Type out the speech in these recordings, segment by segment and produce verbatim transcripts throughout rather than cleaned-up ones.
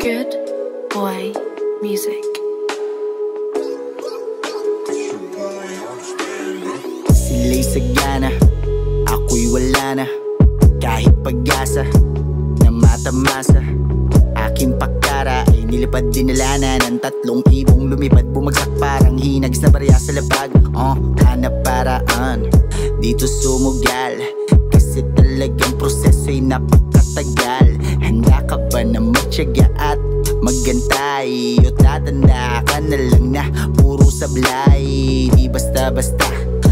Good Boy Music. Sila'y sagana, ako'y wala na. Kahit pag-asa na matamasa, aking pakara ay nilipad dinalana ng tatlong ibong lumipad. Bumagsak parang hinag sa barya sa lapag. Oh, hanap paraan, dito sumugal. Kasi talagang proseso'y napakatagal. Handa ka ba na magtiyaga at maggantay? O tatanda ka na lang na puro sablay? Di basta-basta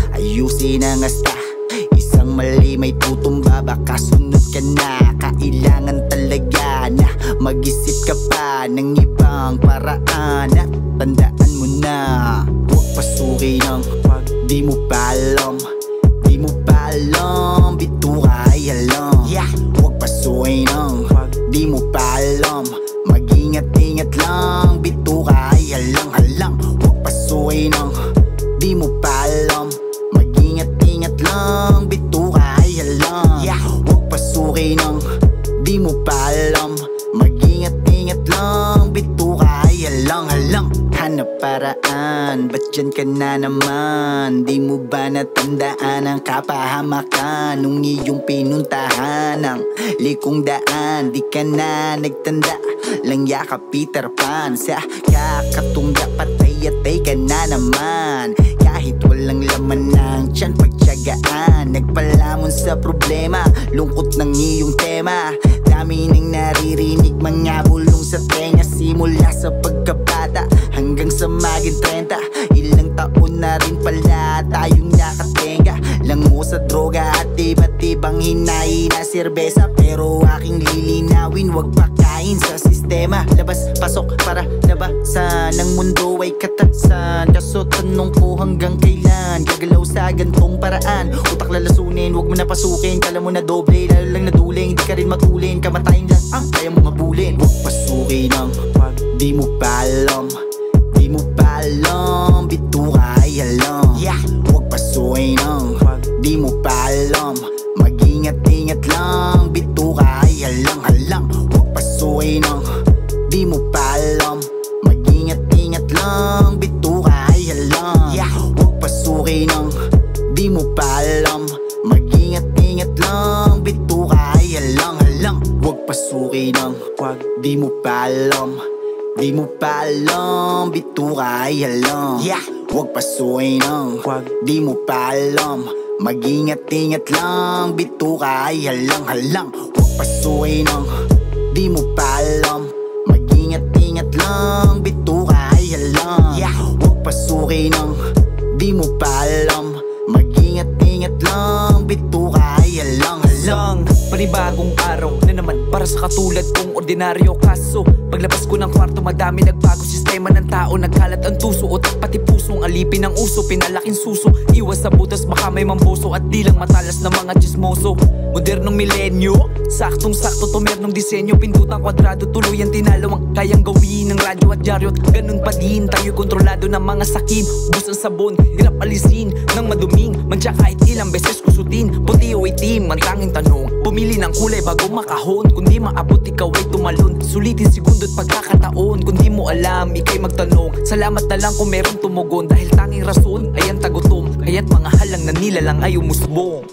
ayusin ang asta. Isang mali may tutumba, baka sunod ka na. Kailangan talaga na mag-isip ka pa ng ibang paraan. At tandaan mo na, huwag pasukin ng wag di mo pa alam. Di mo pa alam, bitura ay alam. Yeah. Huwag pasukin ng wag di mo pa alam. Mag-ingat-ingat lang, bitura ay halang-halang. Huwag pasukin ng di mo pa alam. Mag-ingat-ingat lang, bitura ay halang. Yeah. Huwag pasukin ng di mo pa alam. Mag-ingat-ingat lang, bitura ay halang-halang. Hanap paraan, ba't dyan ka na naman? Di mo ba natandaan ang kapahamakan nung iyong pinuntahan ng likong daan? Di ka na nagtanda, lang yaka Peter Pan. Sa kakatungga patay-atay ka na naman. Kahit walang laman ng tiyan, pagtiyagaan. Nagpalamon sa problema, lungkot ng iyong tema. Dami nang naririnig, mga bulong sa tenga. Simula sa pagkabata hanggang sa maging trenta. Ilang taon na rin pala tayong nakatenga. Lango sa droga at iba't ibang hinahin na serbesa. Pero aking lilinawin, wag pakain sa sistema. Labas, pasok para labasan ng mundo ay katasan. Kaso tanong ko hanggang kailan gagalaw sa gantong paraan? Utak lalasunin, wag mo na pasukin. Kala mo na doble, lalo lang naduling. Di ka rin matulin, kamatayin lang ang kaya mo mabulin. Huwag pasukin ng wag di mo pa alam. Di mo pa alam, bitura ay alam. Yeah. Huwag pasukin ng wag di mo pa alam. Mag-ingat-ingat lang, bitura ay halang-halang. Huwag pasukin ng di mo pa alam. Mag-ingat-ingat lang, bitura ay halang. Yeah. Huwag pasukin ng di mo pa alam. Mag-ingat-ingat lang, bitura ay halang-halang. Huwag pasukin ng wag di mo pa alam. Di mo pa alam, bitura ay halang. Yeah. Huwag pasukin ng wag di mo pa alam. Mag-ingat-ingat lang, bitura ay halang-halang. Huwag pasukin ng di mo pa alam. Mag-ingat-ingat lang, bitura ay halang. Yeah. Huwag pasukin ng di mo pa alam. Mag-ingat-ingat lang, bitura ay halang-halang. Panibagong araw na naman para sa katulad kong ordinaryo. Kaso paglabas ko ng kwarto, madami nagbago. Sistema ng tao, nagkalat ang tuso. Utak pati pusong alipin ng uso, pinalaking suso. Iwas sa butas, baka may mamboso. At di lang matalas na mga chismoso. Modernong milenyo, saktong-sakto tumernong disenyo. Pindutang kwadrado, tuluyan tinalo ang kayang gawin ng radyo at dyaryo. Ganun pa din, tayo kontrolado ng mga sakin. Ubus ang sabon, hirap alisin ng maduming. Mantya kahit ilang beses kusutin. Puti o itim, ang tanging tanong, pumili ng kulay bago makahon. Kung di maabot, ikaw ay tumalon. Sulitin segundo at pagkakataon. Kung di mo alam, ikay magtanong. Salamat na lang kung meron tumugon. Dahil tanging rason ay ang tagutom. Kaya't mga halang na nilalang ay umusbong.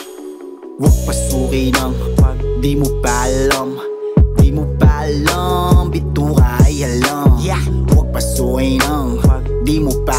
Huwag pasukin ng wag di mo pa alam. Di mo pa alam, bitura ay alam. Yeah. Huwag pasukin ng wag di mo pa